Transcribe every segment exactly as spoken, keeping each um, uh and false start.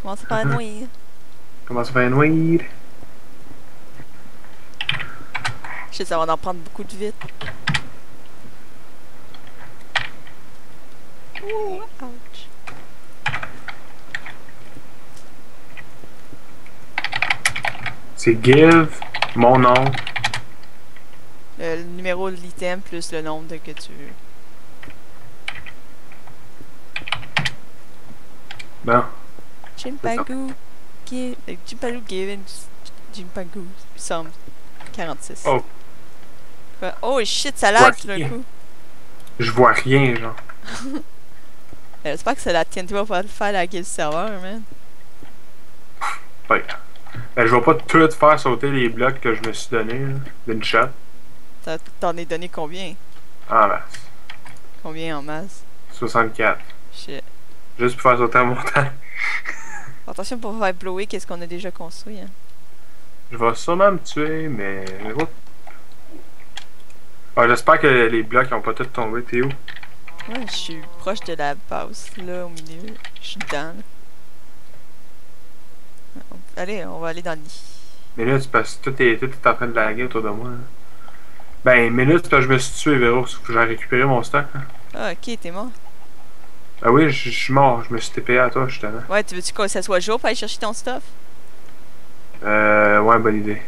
Commence à faire noir. Comment ça fait noir? Je sais, ça va en prendre beaucoup de vite. Ouh, ouch. C'est give, mon nom. Le, le numéro de l'item plus le nombre de que tu veux. Bon. Jimpagoo. Give. euh, Jimpagoo given. Jimpagoo. Somme. quarante-six. Oh, Quoi? Oh shit, ça lag Ouais, tout d'un yeah. coup. je vois rien, genre. Euh, J'espère que c'est la T N T va pas faire laguer le serveur, man. Ouais. Ben, je vais pas tout faire sauter les blocs que je me suis donné, là, d'une shot. T'as- T'en es donné combien? En masse. Combien en masse? soixante-quatre. Shit. Juste pour faire sauter un montant. Attention pour faire blower qu'est-ce qu'on a déjà construit, hein. Je vais sûrement me tuer, mais. Oups. Ah, j'espère que les blocs ont pas tous tombé. T'es où? Ouais, je suis proche de la base, là, au milieu. Je suis dedans, là. Allez, on va aller dans le lit. Minutes, parce que tout est, tout est en train de laguer autour de moi. Là. Ben, minutes, parce que je me suis tué, Véro. Faut que j'ai récupéré mon stock. Hein. Ah, ok, t'es mort. Ben oui, je je suis mort. Je me suis T P à toi, justement. Ouais, tu veux-tu que ça soit jour pour aller chercher ton stuff? Euh, ouais, bonne idée.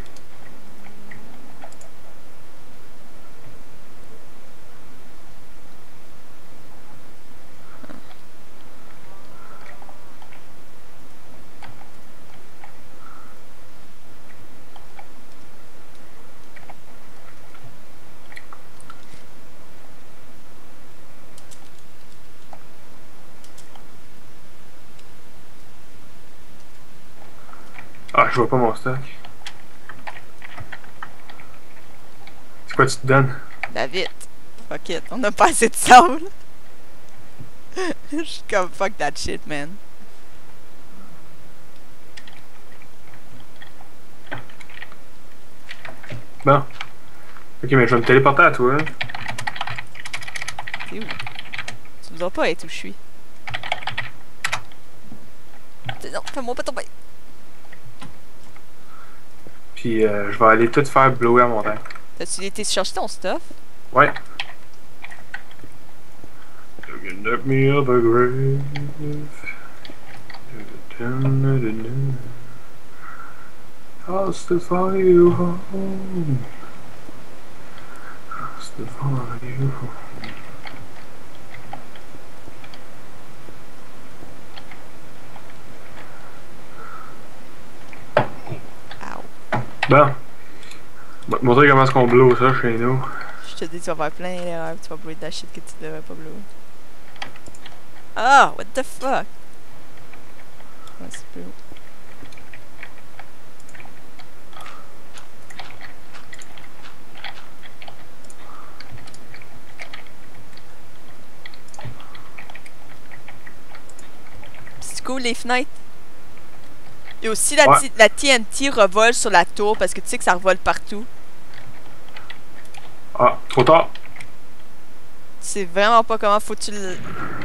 Ah, je vois pas mon stock. C'est quoi tu te donnes? La vite. Fuck it, on a pas assez de sable. Je suis comme fuck that shit, man. Bon. Ok, mais je vais me téléporter à toi. Hein. T'es où? Tu voudras pas être où je suis. Non, fais-moi pas tomber. Puis euh, je vais aller tout faire blower à mon temps. T'as-tu été chercher ton stuff? Ouais. You can knock me up a grave. I'll still follow you home. I'll still follow you home. Ow. Bon. Je vais te montrer comment est-ce qu'on blow ça chez nous. Je te dis, tu vas faire plein d'erreurs, tu vas blower de la shit que tu devrais pas blower. Ah, what the fuck? Ouais, c'est plus haut. C'est cool les fenêtres. Et aussi la, Ouais. T- la T N T revole sur la tour parce que tu sais que ça revole partout. Ah, trop tard. Tu sais vraiment pas comment faut que tu le...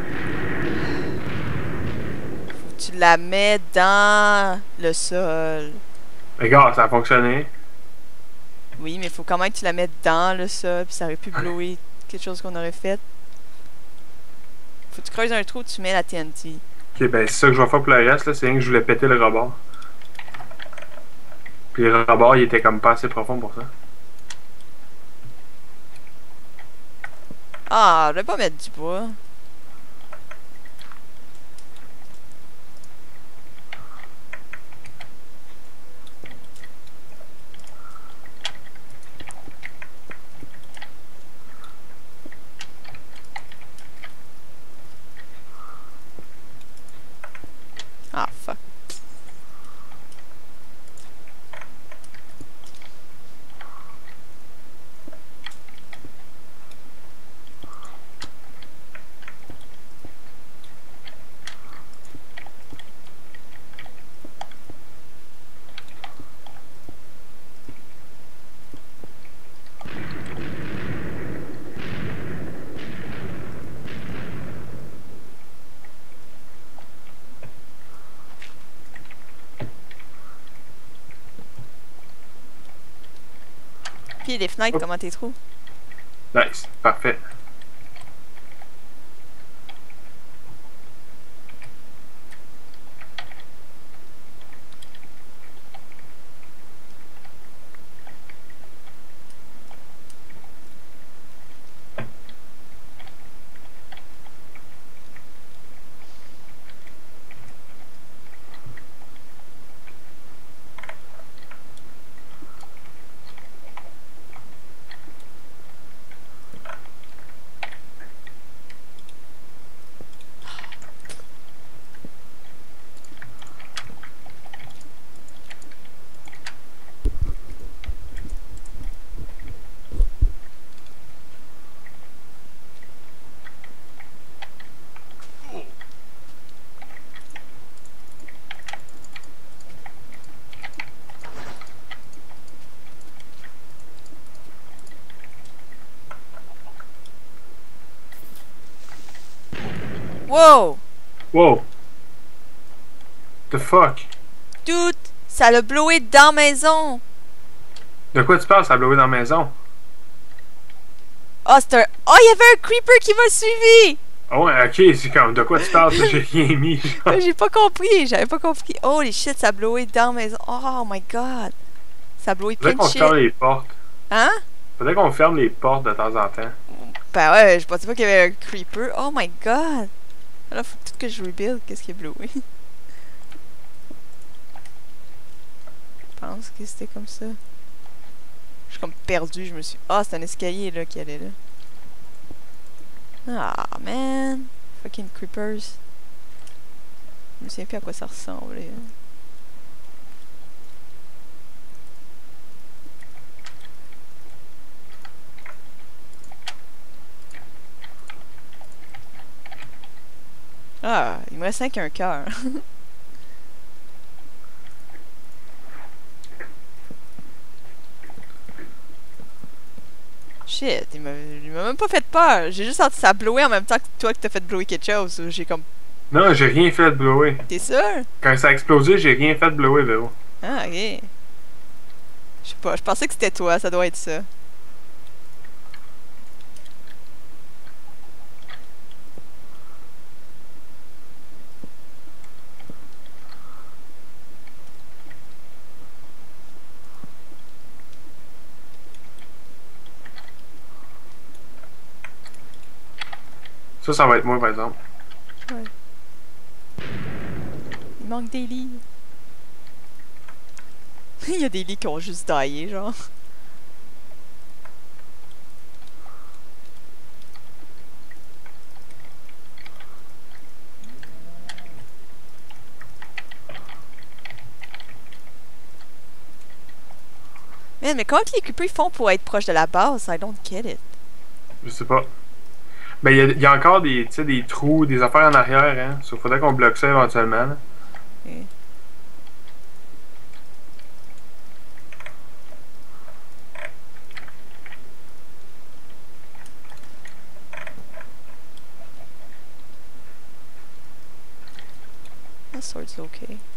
Faut que tu la mets dans le sol. Regarde, ça a fonctionné. Oui, mais faut quand même que tu la mettes dans le sol, puis ça aurait pu blower quelque chose qu'on aurait fait. Faut que tu creuses un trou, tu mets la T N T. Ok, ben c'est ça que je vais faire pour le reste, là. C'est rien que je voulais péter le rebord. Puis le rebord, il était comme pas assez profond pour ça. Ah, je vais pas mettre du bois. Ah, fuck. Puis les fenêtres, Hop. comment t'es trouves? Nice. Parfait. Wow! Wow. The fuck? Dude, ça l'a blowé dans la maison! De quoi tu parles? Ça a blowé dans la maison? Oh, c'est un... Oh, il y avait un creeper qui m'a suivi! Oh, ouais, ok, c'est comme, de quoi tu parles? J'ai rien mis. genre. J'ai pas compris, j'avais pas compris. Holy shit, ça a blowé dans la maison. Oh my god! Ça a blowé plein Faudrait de qu'on shit. ferme les portes. Hein? Faudrait qu'on ferme les portes de temps en temps. Ben ouais, je pensais pas qu'il y avait un creeper. Oh my god! Là, faut tout que je rebuild. Qu'est-ce qui est blowé? Je pense que c'était comme ça. Je suis comme perdu, je me suis... Ah, c'est un escalier là qui allait là. Ah, man! Fucking creepers. Je me souviens plus à quoi ça ressemblait. Hein. Ah, il me reste rien qu'un cœur. Shit, il m'a il m'a même pas fait peur. J'ai juste senti ça blower en même temps que toi que t'as fait blower quelque chose. J'ai comme... Non, j'ai rien fait de blower. T'es sûr? Quand ça a explosé, j'ai rien fait de blower, Véro. Ah, ok. Je sais pas, je pensais que c'était toi, ça doit être ça. Ça, ça va être moi, par exemple. Ouais. Il manque des lits. Il y a des lits qui ont juste dié, genre. Man, mais comment que les creepers font pour être proches de la base? I don't get it. Je sais pas. Ben, il y, a- y a encore des, tu sais, des trous, des affaires en arrière, hein. Il faudrait qu'on bloque ça éventuellement. là. Ok. That sword's okay.